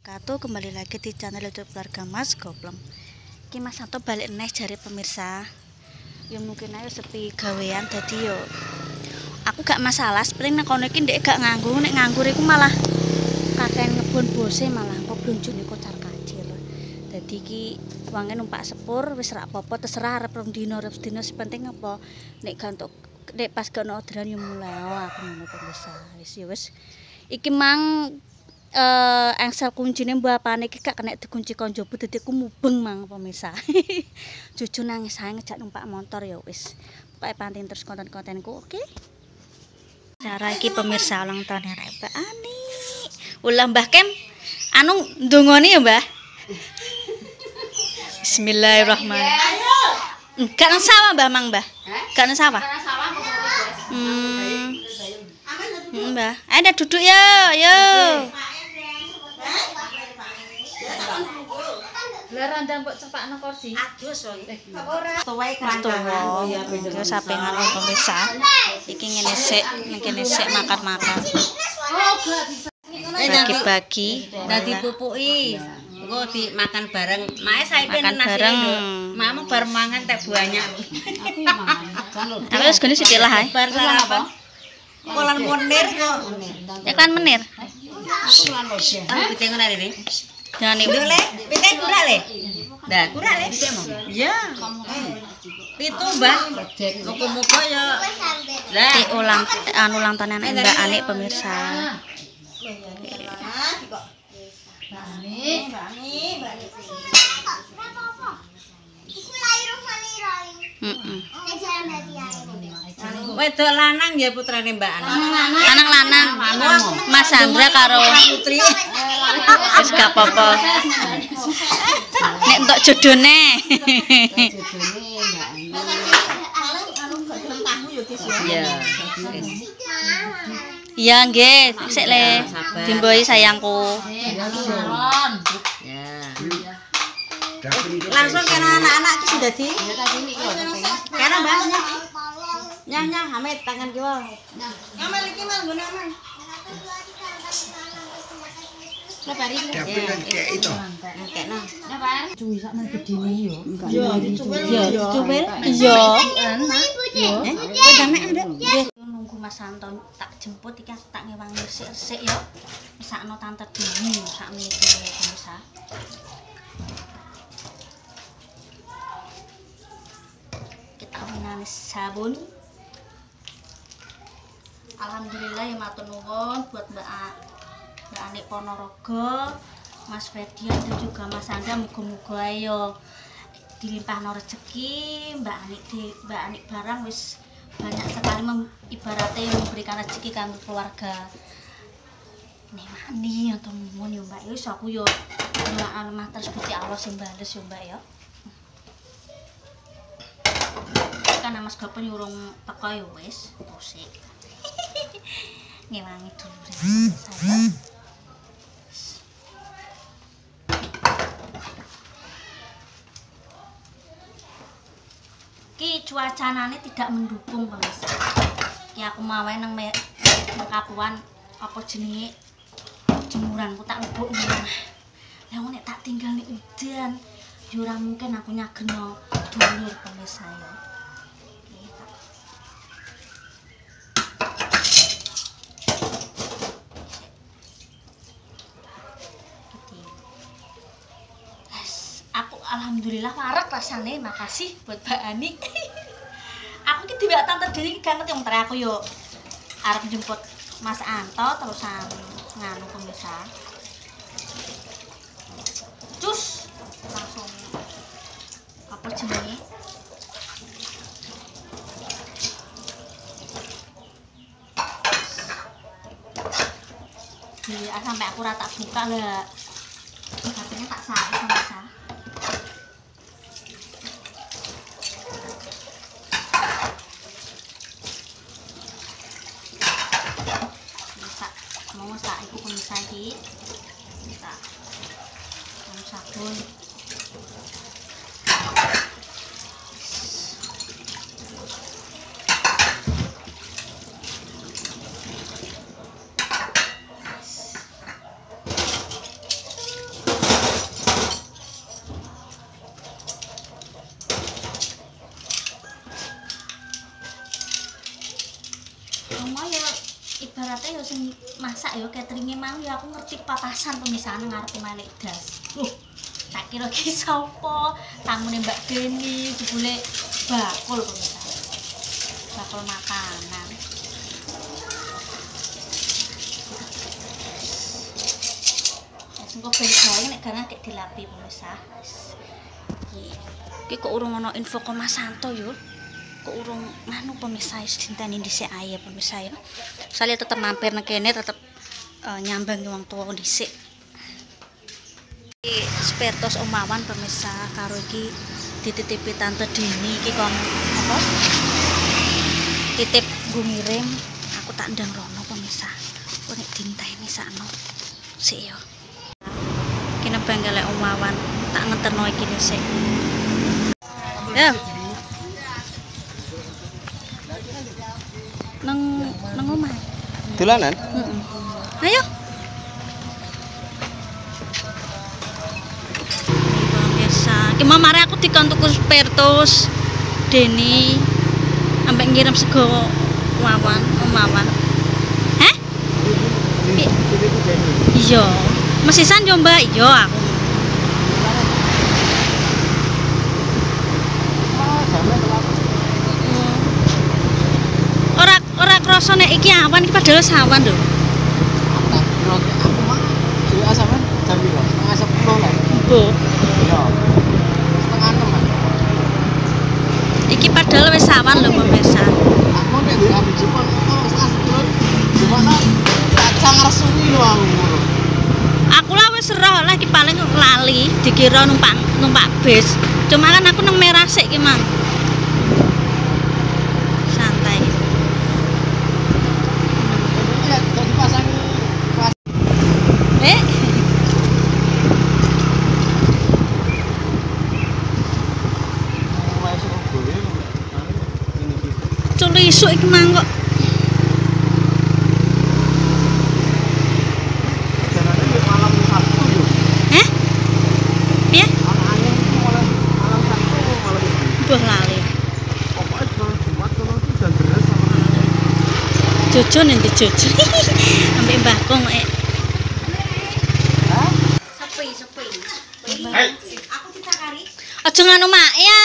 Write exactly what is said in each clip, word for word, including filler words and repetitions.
wabarakatuh. Kembali lagi di channel YouTube keluarga Mas Goplem. Ki Mas Santo balik neh jari pemirsa. Ya mungkin ayo sepi gawean dadi yo aku gak masalah, seperti nek kono iki ndek gak nganggur, nek nganggur iku malah kakean ngebon bose, malah kok blonjone kocar kacir. Dadi iki wange numpak sepur wis ra apa-apa, terserah arep rong dina arep sedina, penting apa nek gantuk nek pas gak ono orderan yo mulai aku ngono pemirsa. Wis ya wis iki mang eh engsel kuncine mbapane iki gak kena dikunci kon njaba dadi aku mubeng mang pemirsa. Cucu nangis ae ngejak numpak motor ya wis. Pokoke panteng terus konten-kontenku, oke? Cara iki pemirsa ulang tahun arek Mbak Ani. Ulah Mbah Kem anu ndongone ya, Mbah. Bismillahirrahmanirrahim. Gak nang sawah Mbah Mang, Mbah. Gak nang sawah. Hmm. Mbah, ayo duduk ya, yo. Lah randang mbok cepakno kursi. Adus wae. Ora. Tuwae Tuwa, yo sapengan pemirsa. Iki ngene sik, ngene sik makan-makan. Oh, gak bisa. Bagi-bagi. Dadi pupuki. Engko dimakan bareng. Mae saiki Makan nasi bareng. Mamamu bar mangan teh banyak. Aku wis gene sithik lah ae. Bar sarapan. Kolan monir kok. Iklan menir. Aku piting ngene iki. Jangan ibu. Le, piting kurang le. Dah, kurang le piting mau. Iya. Pitu, Mbah. Muga-muga ya. Lah, Di ulang anu ulang tahun anak Mbak Ani pemirsa. Heeh. wedok lanang ya putrane Mbak Ani. Anak lanang Mas Sandra karo Putri. wis gak apa-apa. Nek entuk jodone. Iya. Iya nggih, sik le. Dimboi sayangku. Ya. Langsung kena anak-anak ki sudah di. Kena Mbak. Nyah nyah Hamid tangan kiwa. Amal iki mal nggon amal. Lepari iki. Ya, kayak itu. Kekno. Napa? Cuwi sak men gedine yo. Yo, dicuwil. Yo, dicuwil. Iya. Yo. Kowe damek ada. Nggih. Nunggu Mas Santo tak jemput iki aku tak ngewangi resik-resik ya. Mesakno tante Dini sakmene iki pemirsa. Kita menangis sabun. Alhamdulillah ya matur nuwun buat Mbak A, Mbak Ani Ponorogo, Mas Ferdian dan juga Mas Sandra, muga-muga ayo dilimpahno rezeki, Mbak Ani di Mbak Ani barang wis banyak sekali mem, ibaratnya memberikan rezeki kanggo keluarga. Nek mani atau mumun yo Mbak, wis aku yo doa lemah terus Gusti Allah sing bales yo Mbak ya. Karena Mas Gopon nyurung teko yo wis, pusing. Ngewangi dulu saya. Ki cuacanane tidak mendukung pemirsa. Ki aku mawe nang Kapuan apa jenenge jemuranku tak lebok nang. Lah nek tak tinggal nek udan, yo ora mungkin aku nyageno dulur pemirsa ya. Alhamdulillah parek rasane, makasih buat Mbak Ani. Aku ki diwak tante Dini gak ngerti wong tere aku yo arep jemput Mas Anto terusan nganu pemirsa. Cus langsung apa jenenge? Iya, sampai aku rata buka lah. Katanya tak salah pemirsa. Mau sak iku pemirsa iki. Tak. Mau sabun. yo cateringnya mau ya aku ngerti papasan pemisah nang ngarep Malik Das. Loh, tak kira ki sapa? Tamune Mbak Deni jebule bakul pemisah. Bakul makanan. Engko ben gawe nek garang kek dilapi pemisah. Iki kok urung ana info kok Mas Santo yo. Kok urung nganu pemisah wis dinteni dhisik ae pemisah ya. Soale tetep mampir nang kene tetep uh, nyambang wong tuwa dhisik. Iki spertos omawan pemisah karo iki dititipi tante Dini iki kon apa? Titip gumiring aku tak ndang rono pemisah. Kok nek dinteni sakno. Sik yo. Kene banggale omawan tak ngeterno iki dhisik. Ya. Nang nang omah. Dolanan? Heeh. Ayo. Biasa. Ki mamare aku dikon tuku spertos Deni ambek ngirim sego wawan, omawan. Heh? Iya. Mesisan yo, Mbak. Iya aku. Ora ora krasa nek iki awan iki padahal sawan lho. Aku mah yo asaman jam piro? Setengah sepuluh lah. Mbok. Iya. Setengah enam. Iki padahal wis sawan lho pemirsa. Aku nek duwe aku Jepang setengah sepuluh. Gimana? Kacang resuni lho aku. Aku lah wis roh lah iki paling lali dikira numpak numpak bis. Cuma kan aku nang Merah sik ki, Mang. Santai. Iya, jadi pasang pas. Eh. Wes opo ya? Ini iki. Culu isuk iki Mang kok. Jarane yo malam Sabtu yo. Heh? Piye? Ana angin iki malam malam Sabtu malam iki. Mbah lali. Pokoke malam Jumat kono iki jan beres sama angin. Jojo nanti jojo. Ambek Mbah Kong eh. Hah? Sepi, sepi. Hai. Aku ditakari. Aja nganu mak ya.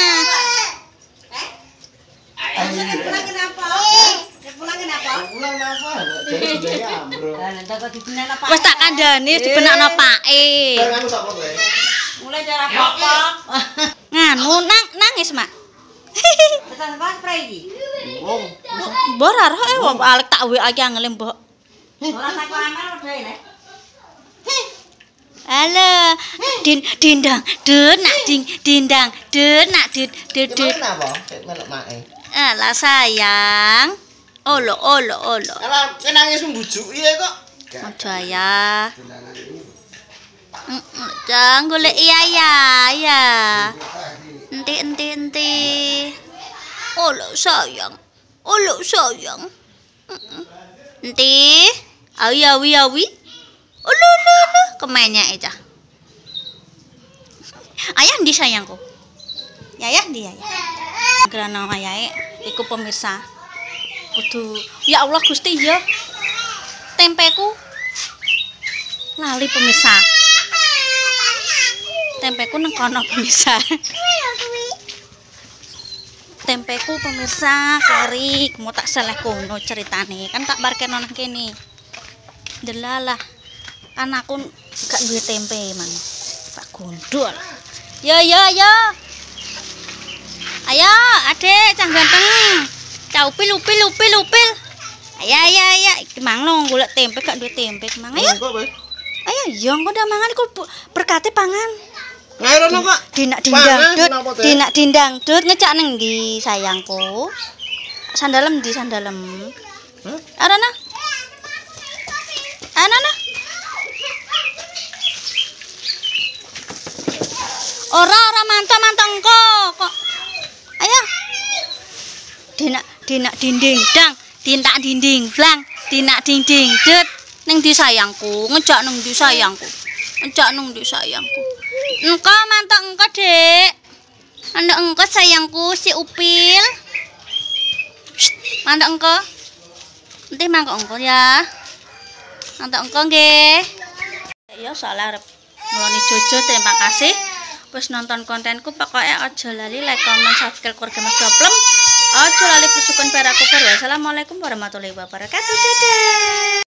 Pulang kenapa? Pulang kenapa? Pulang apa? Jadi budaya ambro. Lah nanti kok dibenek apa? Wis tak kandhani dibenakno pake. Kan aku sapa kowe? Mulai dari apa? Nganu nang nangis mak. Tekan apa spray iki? Wong. Mbok ora roh eh wong alek tak W A iki angel mbok. Ora tak kamar udah ya. Halo, din dindang, den nak ding dindang, den nak dit dit dit. Kenapa? Sik melok mae. Alah sayang. Olo olo olo. Alah, kowe nangis mbujuki ya kok. Aja ya. Heeh, jang golek iya ya ya. Enti enti enti. Olo sayang. Olo sayang. Heeh. Enti. Awi awi awi. Ulu ulu ulu kemanya aja. Ayah ndi sayangku? Yayah ndi ayah? Grana ayahe iku pemirsa. Kudu ya Allah Gusti ya. Tempeku lali pemirsa. Tempeku nang kono pemirsa. Tempeku pemirsa kari mau tak seleh kono ceritane kan tak parkir nang kene. Delalah. Kan aku gak duwe tempe man. Tak gondol. Yo yo yo. Ayo, Adek, cang ganteng. Cah upil upil upil upil. Ayo ayo ayo, iki mang lo golek tempe gak duwe tempe mang. Ayo. Kok kowe? Ayo, yo engko ndak mangan iku berkate pangan. Ngairono kok. Dinak dindang dut, dinak dindang dut ngecak nang ndi sayangku? Sandalem ndi sandalem? Hah? Arana. Anana. Ora ora mantap-mantap engko kok. Ayo. Dinak dinak dinding dang, tintak dinding blang, dinak dinding dut ning ndi sayangku, ngejak nang ndi sayangku. Ngejak nang ndi sayangku. Engko mantap engko, Dek. Anda engko sayangku si Upil. Shh, mantap engko. Nanti mangkok engko ya. Untuk engko nggih. Ya soalnya arep ngeloni Jojo, terima kasih wis nonton kontenku. Pokoknya aja lali like, comment, subscribe keluarga Mas Goplem. Aja lali bersukun peraku. Wassalamualaikum warahmatullahi wabarakatuh. Dadah.